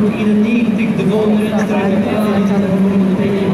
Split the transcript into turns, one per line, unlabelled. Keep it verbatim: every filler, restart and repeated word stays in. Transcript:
druk eenennegentig, de volgende renster uit de plaats aan de volgende